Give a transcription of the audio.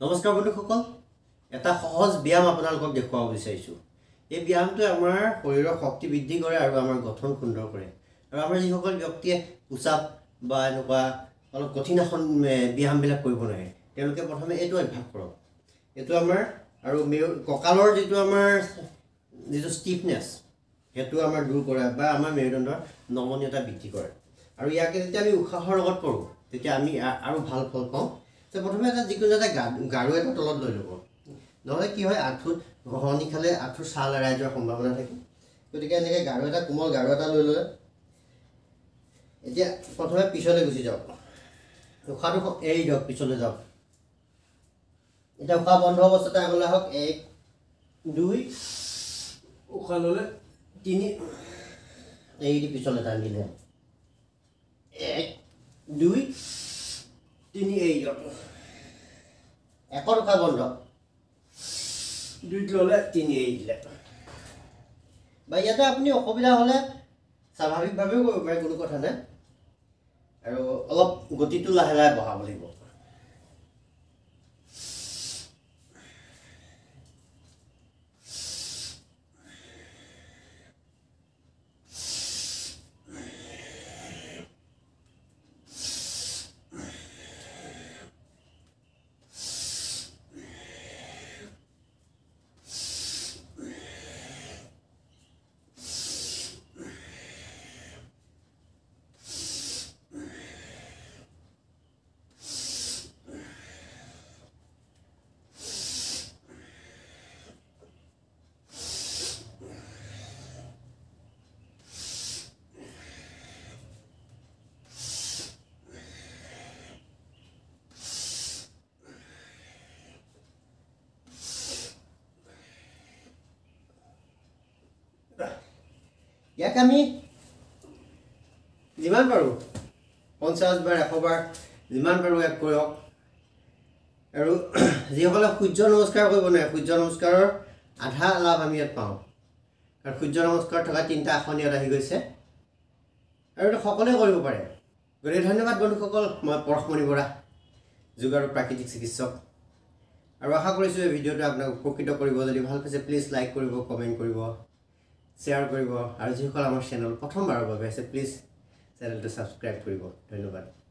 নমস্কাৰ বন্ধুসকল, এটা সহজ ব্যায়াম আপোনালোকক দেখুৱাব বিচাৰিছোঁ। এই ব্যায়ামটোৱে আমাৰ শৰীৰৰ শক্তি বৃদ্ধি কৰে আৰু আমাৰ গঠন সুন্দৰ কৰে। আৰু আমাৰ যিসকল ব্যক্তিয়ে পুচাপ বা এনেকুৱা অলপ কঠিন আসন ব্যায়ামবিলাক কৰিব নোৱাৰে, তেওঁলোকে প্ৰথমে এইটো অভ্যাস কৰক। এইটো আমাৰ আৰু কঁকালৰ যিটো ষ্টিফনেছ সেইটো আমাৰ দূৰ কৰে বা আমাৰ মেৰুদণ্ডৰ নমনীয়তা বৃদ্ধি কৰে। আৰু ইয়াকে যেতিয়া আমি উশাহৰ লগত কৰোঁ তেতিয়া আমি আৰু ভাল ফল পাওঁ। প্ৰথমে যিকোনো এটা গাৰু এটা তলত লৈ ল'ব, নহ'লে কি হয় আঁঠুত ঘঁহনি খালে আঁঠুৰ ছাল এৰাই যোৱাৰ সম্ভাৱনা থাকে। গতিকে এনেকৈ কোমল গাৰু এটা লৈ ল'লে এতিয়া প্ৰথমে পিছলৈ গুচি যাওক, উশাহটো এৰি দিয়ক, পিছলৈ যাওক। এতিয়া উশাহ বন্ধ অৱস্থাতে আগলৈ আহক, 1 2 উশাহ ল'লে 3 এৰি দি পিছলৈ টানিলে, 1 2 3 এৰি দিয়ক। 1 উশাহ বন্ধ, 2 ল'লে 3 এৰি দিলে। বা ইয়াতে আপুনি অসুবিধা হ'লে স্বাভাৱিকভাৱেও কৰিব পাৰে, কোনো কথা নাই। আৰু অলপ গতিটো লাহে লাহে বঢ়াব লাগিব। ইয়াক আমি যিমান পাৰোঁ 50 বাৰ 100 বাৰ যিমান পাৰোঁ ইয়াক কৰক। আৰু যিসকলে সূৰ্য নমস্কাৰ কৰিব নোৱাৰে, সূৰ্য নমস্কাৰৰ আধা লাভ আমি ইয়াত পাওঁ। আৰু সূৰ্য নমস্কাৰ থকা 3টা আসন ইয়াত আহি গৈছে আৰু এইটো সকলোৱে কৰিব পাৰে। গতিকে ধন্যবাদ বন্ধুসকল, মই পৰশমণি বৰা, যোগ আৰু প্ৰাকৃতিক চিকিৎসক। আৰু আশা কৰিছোঁ এই ভিডিঅ'টো আপোনাক উপকৃত কৰিব। যদি ভাল পাইছে প্লিজ লাইক কৰিব, কমেণ্ট কৰিব, শ্বেয়াৰ কৰিব। আৰু যিসকল আমাৰ চেনেল প্ৰথমবাৰৰ বাবে আছে প্লিজ চেনেলটো ছাবস্ক্ৰাইব কৰিব। ধন্যবাদ।